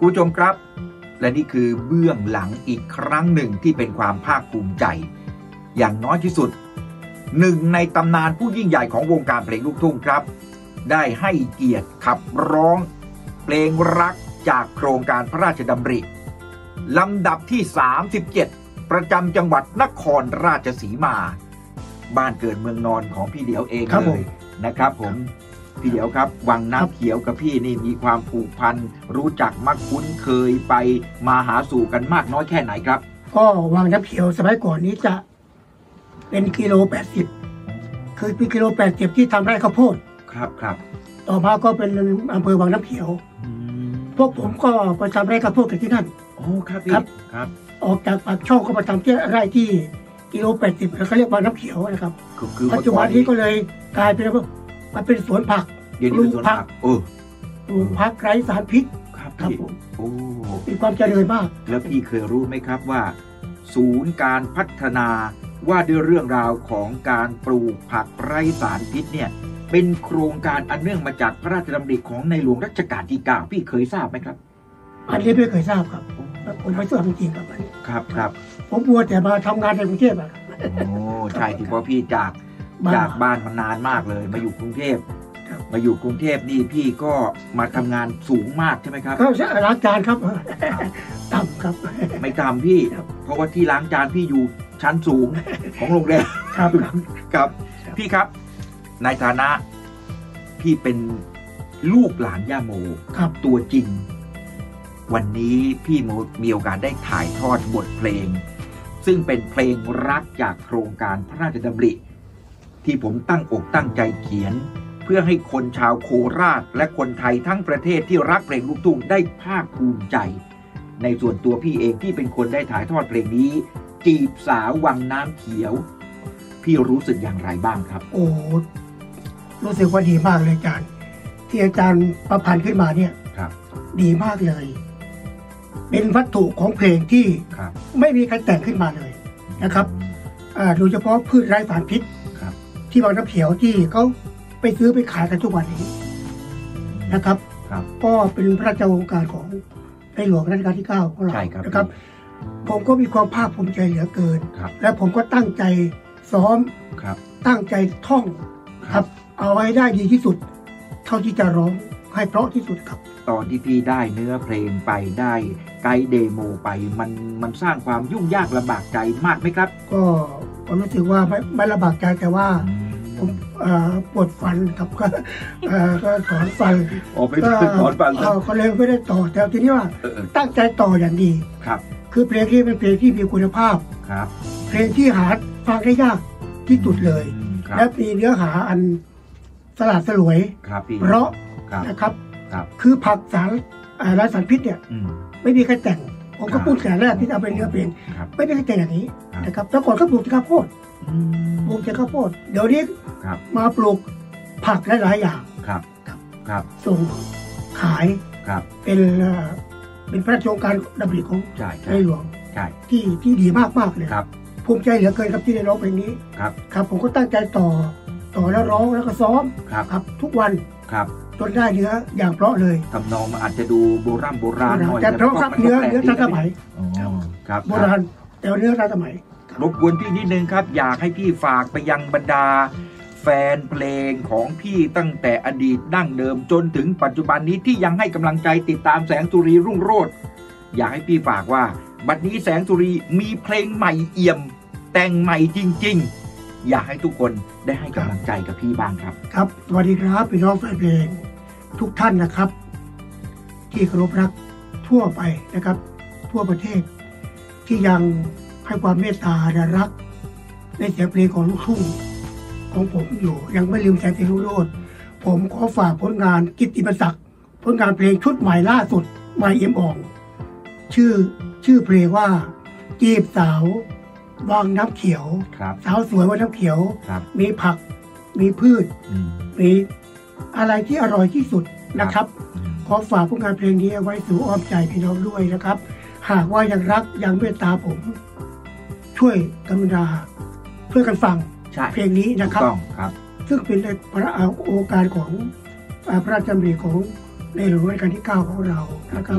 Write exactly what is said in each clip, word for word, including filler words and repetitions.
ผู้ชมครับและนี่คือเบื้องหลังอีกครั้งหนึ่งที่เป็นความภาคภูมิใจอย่างน้อยที่สุดหนึ่งในตำนานผู้ยิ่งใหญ่ของวงการเพลงลูกทุ่งครับได้ให้เกียรติขับร้องเพลงรักจากโครงการพระราชดำริลำดับที่สามสิบเจ็ดประจำจังหวัดนครราชสีมาบ้านเกิดเมืองนอนของพี่เดียวเองเลยนะครับผมพี่เดียวครับวังน้ำเขียวกับพี่นี่มีความผูกพันรู้จักมักคุ้นเคยไปมาหาสู่กันมากน้อยแค่ไหนครับก็วังน้ำเขียวสมัยก่อนนี้จะเป็นกิโลแปดสิบคือเป็นกิโลแปดสิบที่ทำไร่ข้าวโพดครับครับต่อมาก็เป็นอำเภอวังน้ำเขียวพวกผมก็ไปทำไร่ข้าวโพดกันที่นั่นโอ้ครับครับครับออกจากปากช่องก็มาทำที่ไร่ที่กิโลแปดสิบเขาเรียกวังน้ำเขียวนะครับปัจจุบันนี้ก็เลยกลายเป็นว่ามันเป็นสวนผักปลูกผักเออปลูกผักไร้สารพิษครับผมโอ้มีความเจริญมากแล้วพี่เคยรู้ไหมครับว่าศูนย์การพัฒนาว่าด้วยเรื่องราวของการปลูกผักไร้สารพิษเนี่ยเป็นโครงการอันเนื่องมาจากพระราชดำริของในหลวงรัชกาลที่เก้าพี่เคยทราบไหมครับอันนี้ไม่เคยทราบครับผมไม่ทราบจริงๆครับครับครับผมบัวแต่มาทำงานในกรุงเทพอ่ะโอ้ใช่ที่พอพี่จากจากบ้านมานานมากเลยมาอยู่กรุงเทพมาอยู่กรุงเทพนี่พี่ก็มาทำงานสูงมากใช่ไหมครับก็ล้างจานครับต่ำครับไม่ต่ำพี่เพราะว่าที่ล้างจานพี่อยู่ชั้นสูงของโรงแรมครับครับพี่ครับในฐานะพี่เป็นลูกหลานย่าโมตัวจริงวันนี้พี่มีโอกาสได้ถ่ายทอดบทเพลงซึ่งเป็นเพลงรักจากโครงการพระราชดำริที่ผมตั้งอกตั้งใจเขียนเพื่อให้คนชาวโคราชและคนไทยทั้งประเทศที่รักเพลงลูกทุ่งได้ภาคภูมิใจในส่วนตัวพี่เองที่เป็นคนได้ถ่ายทอดเพลงนี้จีบสาววังน้ำเขียวพี่รู้สึกอย่างไรบ้างครับโอ้รู้สึกว่าดีมากเลยอาจารย์ที่อาจารย์ประพันธ์ขึ้นมาเนี่ยดีมากเลยเป็นวัตถุของเพลงที่ไม่มีใครแต่งขึ้นมาเลยนะครับโดยเฉพาะพืชไร้สารพิษที่วังน้ำเขียวที่เขาไปซื้อไปขายกันทุกวันนี้นะครับก็เป็นพระราชโองการของในหลวงรัชกาลที่เก้าของเรานะครับผมก็มีความภาคภูมิใจเหลือเกินและผมก็ตั้งใจซ้อมตั้งใจท่องครับเอาไว้ได้ดีที่สุดเท่าที่จะร้องให้เพราะที่สุดครับตอนที่พี่ได้เนื้อเพลงไปได้ไกด์เดโมไปมันมันสร้างความยุ่งยากลำบากใจมากไหมครับก็ผมรู้สึกว่าไม่ไม่ลำบากใจแต่ว่าผมปวดฟันครับก็ก็ถอนฟันอ๋อไม่ได้ถอนฟันก็เลยไม่ได้ต่อแต่ทีนี้ว่าตั้งใจต่ออย่างดีครับคือเพลงที่เป็นเพลงที่มีคุณภาพครับเพลงที่หาฟังได้ยากที่สุดเลยและมีเนื้อหาอันสลาดสลวยเพราะนะครับคือผักสารไร้สารพิษเนี่ยไม่มีใครแต่งผมก็พูดแต่แรกที่เอาเป็นเนื้อเพลงไม่มีใครแต่งอย่างนี้นะครับแต่ก่อนก็ปลูกข้าวโพดปลูกข้าวโพดเดี๋ยวนี้มาปลูกผักหลายๆอย่างครับครับส่งขายเป็นเป็นพระราชโองการดำริของในหลวงที่ที่ดีมากมากเลยภูมิใจเหลือเกินครับที่ได้ร้องเพลงนี้ครับผมก็ตั้งใจต่อต่อแล้วร้องแล้วก็ซ้อมครับทุกวันครับจนได้เนื้ออย่างเพราะเลยทำนองมันอาจจะดูโบราณโบราณหน่อยแต่เพราะครับเนื้อเนื้อทันสมัยครับโบราณแต่เนื้อทันสมัยรบกวนพี่นิดนึงครับอยากให้พี่ฝากไปยังบรรดาแฟนเพลงของพี่ตั้งแต่อดีตดั้งเดิมจนถึงปัจจุบันนี้ที่ยังให้กำลังใจติดตามแสงสุรีรุ่งโรจน์อยากให้พี่ฝากว่าบัดนี้แสงสุรีมีเพลงใหม่เอี่ยมแต่งใหม่จริงๆอยากให้ทุกคนได้ให้กำลังใจกับพี่บ้างครับครับสวัสดีครับพี่น้องแฟนเพลงทุกท่านนะครับที่เคารพรักทั่วไปนะครับทั่วประเทศที่ยังให้ความเมตตาและรักในเสียงเพลงของลูกทุ่งของผมอยู่ยังไม่ลืมแสงสีรุ่งโรจน์ผมขอฝากผลงานกิตติมศักดิ์ผลงานเพลงชุดใหม่ล่าสุดใหม่เอ็มอ่องชื่อชื่อเพลงว่าจีบสาววังน้ำเขียวสาวสวยวังน้ำเขียวมีผักมีพืชมีอะไรที่อร่อยที่สุดนะครับขอฝากผลงานเพลงนี้ไว้สู่อ้อมใจพี่น้องด้วยนะครับหากว่ายังรักยังเมตตาผมช่วยกรุณาช่วยกันฟังเพลงนี้นะครับซึ่งเป็นพระโองการของพระราชดำริของในหลวงรัชกาลที่เก้าของเรานะครับ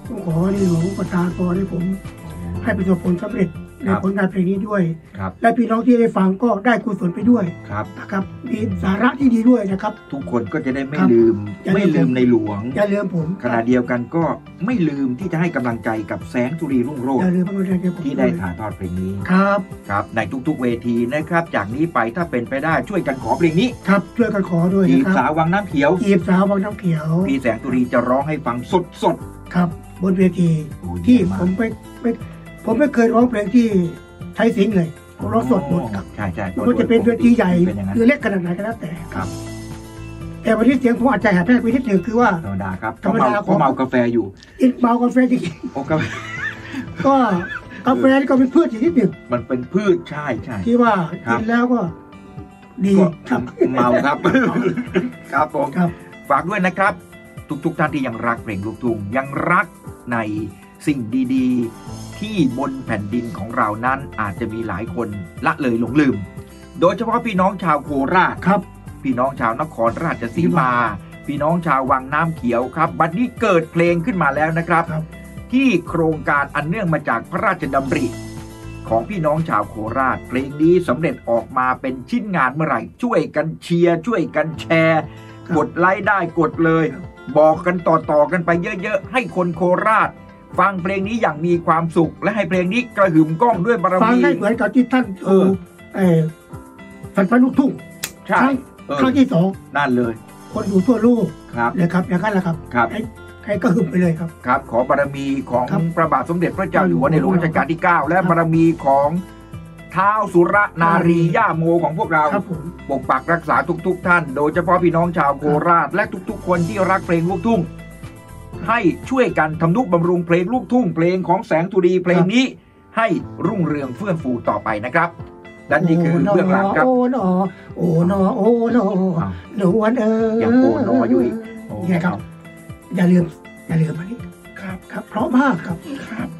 ผมขอในหลวงประทานพรให้ผมให้ประสบผลสำเร็จในผลงานเพลงนี้ด้วยและพี่น้องที่ได้ฟังก็ได้กุศลไปด้วยนะครับมีสาระที่ดีด้วยนะครับทุกคนก็จะได้ไม่ลืมไม่ลืมในหลวงอย่าลืมผมขณะเดียวกันก็ไม่ลืมที่จะให้กำลังใจกับแสงสุรีรุ่งโรจน์ที่ได้ถ่ายทอดเพลงนี้ครับครับในทุกๆเวทีนะครับจากนี้ไปถ้าเป็นไปได้ช่วยกันขอเพลงนี้ครับช่วยกันขอด้วยจีบสาววังน้ำเขียวจีบสาววังน้ำเขียวพี่แสงสุรีจะร้องให้ฟังสดๆครับบนเวทีที่ผมไปไปผมไม่เคยร้องเพลงที่ไทยสิงห์เลยผมร้องสดหมดครับใช่ใช่มันจะเป็นเวทีใหญ่หรือเล็กขนาดไหนก็แล้วแต่ครับแต่วันนี้เสียงผมอาจจะแหบแห้งไปนิดหนึ่งคือว่าธรรมดาครับธรรมดาเขาเมากาแฟอยู่อินเมากาแฟจริงๆโอ้กาแฟก็กาแฟนี่ก็เป็นพืชชนิดหนึ่งมันเป็นพืชใช่ใช่ที่ว่ากินแล้วก็ดีเมาครับครับผมฝากด้วยนะครับทุกๆท่านที่ยังรักเพลงลูกทุ่งยังรักในสิ่งดีๆที่บนแผ่นดินของเรานั้นอาจจะมีหลายคนละเลยหลงลืมโดยเฉพาะพี่น้องชาวโคราชครับพี่น้องชาวนครราชสีมาพี่น้องชาววังน้ำเขียวครับบัดนี้เกิดเพลงขึ้นมาแล้วนะครับที่โครงการอันเนื่องมาจากพระราชดำริของพี่น้องชาวโคราชเพลงนี้สำเร็จออกมาเป็นชิ้นงานเมื่อไหร่ช่วยกันเชียร์ช่วยกันแชร์กดไลค์ได้กดเลยบอกกันต่อๆกันไปเยอะๆให้คนโคราชฟังเพลงนี้อย่างมีความสุขและให้เพลงนี้กระหึ่มก้องด้วยบารมีฟังให้เหมือนกับที่ท่านเออเออแฟนๆลูกทุ่งใช่ครั้งที่สองนั่นเลยคนดูทั่วโลกครับเลยครับอย่างนั้นแหละครับครับให้ให้กระหึ่มไปเลยครับครับขอบารมีของพระบาทสมเด็จพระเจ้าอยู่หัวในหลวงรัชกาลที่เก้าและบารมีของท้าวสุรนารีย่าโมของพวกเราปกปักรักษาทุกๆท่านโดยเฉพาะพี่น้องชาวโคราชและทุกๆคนที่รักเพลงลูกทุ่งให้ช่วยกันทำนุบำรุงเพลงลูกทุ่งเพลงของแสงธุรีเพลงนี้ให้รุ่งเรืองเฟื่องฟูต่อไปนะครับและนี่คือเรื่องราวครับโอ้นอโอ้นอโอ้นอหนูวันเอ๋ยยังโอ้นออยู่อีกนี่ครับอย่าลืมอย่าลืมอันนี้ครับครับเพราะมากครับครับ